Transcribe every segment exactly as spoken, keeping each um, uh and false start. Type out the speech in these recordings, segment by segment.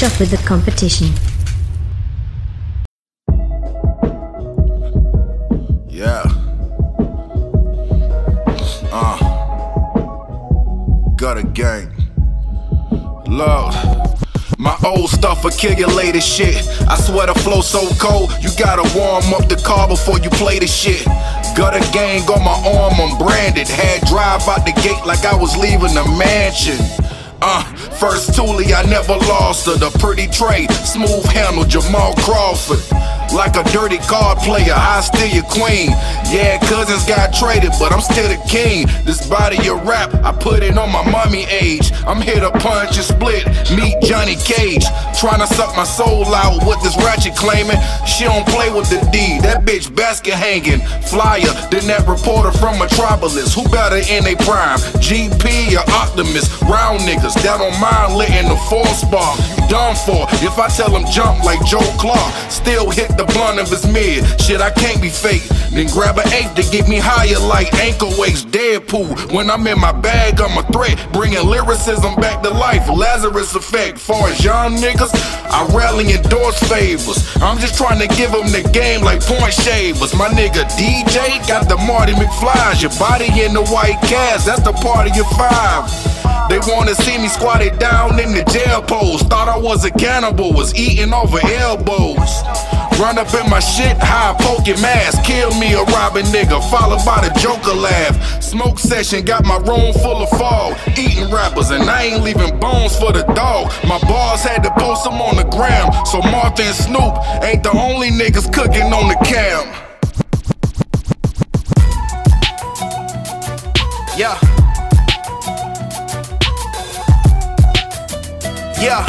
catch up with the competition. Yeah. Uh. Gutter gang. Look. My old stuff will kill your latest shit. I swear the flow so cold, you gotta warm up the car before you play the shit. Gutter gang on my arm, I'm branded. Had drive out the gate like I was leaving the mansion. Uh, first Thule, I never lost her. The pretty trade, smooth handle, Jamal Crawford. Like a dirty card player, I still your queen. Yeah, cousins got traded, but I'm still the king. This body of rap, I put it on my mommy age. I'm here to punch and split, meet Johnny Cage. Tryna suck my soul out with this ratchet claiming. She don't play with the D, that bitch basket hanging. Flyer, then that reporter from Metropolis. Who better in they prime, G P or Optimus? Round niggas that don't mind letting the force spark. Done for, if I tell him jump like Joe Clark. Still hit the blunt of his mid, shit I can't be fake. Then grab an eighth to get me higher like ankle weights. Deadpool, when I'm in my bag I'm a threat, bringing lyricism back to life. Lazarus effect, far as young niggas I rarely endorse favors. I'm just trying to give them the game like point shavers. My nigga D J got the Marty McFly's. Your body in the white cast, that's the party of five. They wanna see me squatted down in the jail pose. Thought I was a cannibal, was eating over elbows. Run up in my shit, high poking mask. Kill me a robbing nigga, followed by the Joker laugh. Smoke session, got my room full of fog. Eating rappers, and I ain't leaving bones for the dog. My boss had to post them on the gram, so Martha and Snoop ain't the only niggas cooking on the cam. Yeah. Yeah.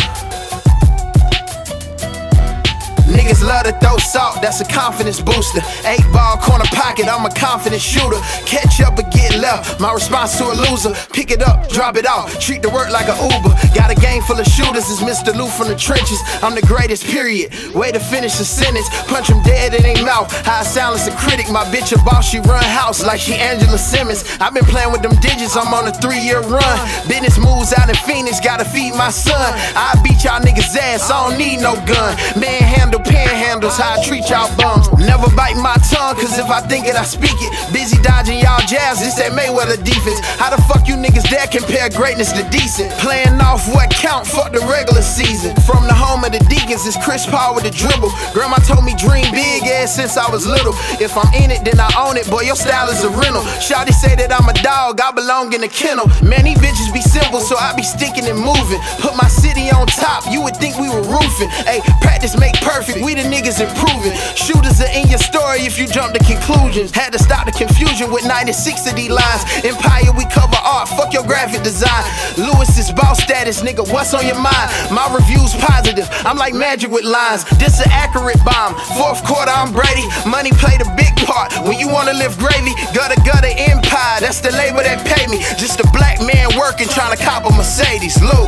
Niggas love to throw salt, that's a confidence booster. Eight ball corner pocket, I'm a confident shooter. Catch up or get left, my response to a loser. Pick it up, drop it off, treat the work like an Uber. Got a game full of shooters, it's Mister Lou from the trenches. I'm the greatest, period. Way to finish a sentence, punch him dead in their mouth. How I silence a critic, my bitch a boss, she run house like she Angela Simmons. I've been playing with them digits, I'm on a three-year run. Business moves out in Phoenix, gotta feed my son. I beat y'all niggas ass, I don't need no gun. Manhandle panhandles, how I treat y'all bums. Never bite my tongue, cause if I think it, I speak it. Busy dodging y'all jabs, this that Mayweather defense. How the fuck you niggas dare compare greatness to decent? Playing off what count, fuck the regular season. From the home of the Deacons, it's Chris Paul with the dribble. Grandma told me dream big ass since I was little. If I'm in it, then I own it, boy, your style is a rental. Shawty say that I'm a dog, I belong in the kennel. Man, these bitches be simple, so I be sticking and moving. Put my city on top, you would think we were roofing. Ayy, practice make perfect, we the niggas improving. Shooters are in your story if you jump to conclusions. Had to stop the confusion with ninety-six of these lines. Empire, we cover art, fuck your graphic design. Lewis is boss status, nigga, what's on your mind? My review's positive, I'm like magic with lines. This an accurate bomb, fourth quarter I'm Brady. Money played a big part, when you wanna live gravy. Gutter gutter empire, that's the label that pay me. Just a black man working, trying to cop a Mercedes, Lou.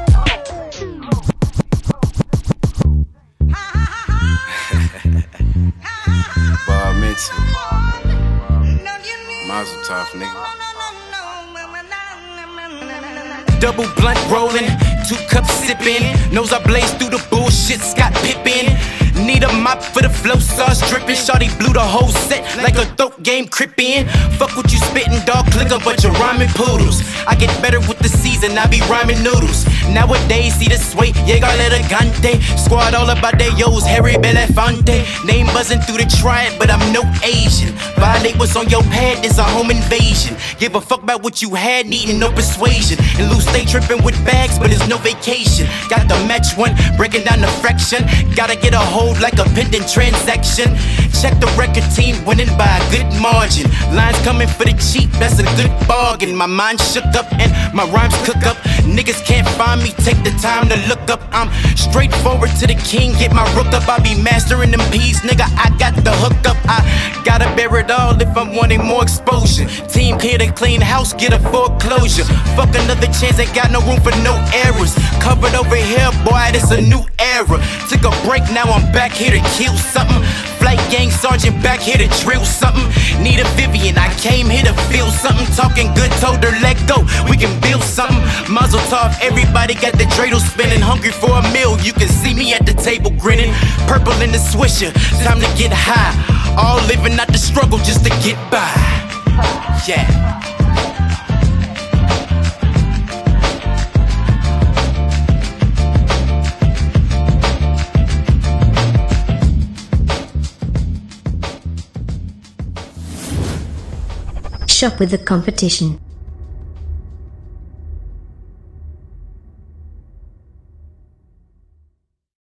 Bar mitzvah. Mazel tov, nigga. Double blunt rolling, two cups sipping. Nose I blaze through the bullshit, Scott Pippen. Need a mop for the flow sauce dripping. Shawty blew the whole set like a throat game crippin'. Fuck what you spittin', dog, click a bunch of rhyming poodles. I get better with the season, I be rhyming noodles. Nowadays, see this way, Llegar elegante. Squad all about they yo's, Harry Belafonte. Name buzzing through the triad, but I'm no Asian. Violate what's on your pad, is a home invasion. Give a fuck about what you had, needing no persuasion. And loose stay tripping with bags, but it's no vacation. Got the match one, breaking down the fraction. Gotta get a hold like a pending transaction. Check the record team, winning by a good margin. Lines coming for the cheap, that's a good bargain. My mind shook up and my rhymes cook up. Niggas can't find me, take the time to look up. I'm straightforward to the king, get my rook up. I be mastering them P's, nigga, I got the hook up. I gotta bear it all if I'm wanting more exposure. Team clear to clean house, get a foreclosure. Fuck another chance, ain't got no room for no errors. Covered over here, boy, this a new era. Took a break, now I'm back here to kill something. Flight gang sergeant back here to drill something. Need a Vivian, I came here to feel something. Talking good, told her let go, we can build something. Mazel tov, everybody got the dreidel spinning. Hungry for a meal, you can see me at the table grinning. Purple in the swisher, time to get high. All living out the struggle just to get by. Yeah. Shop with the competition.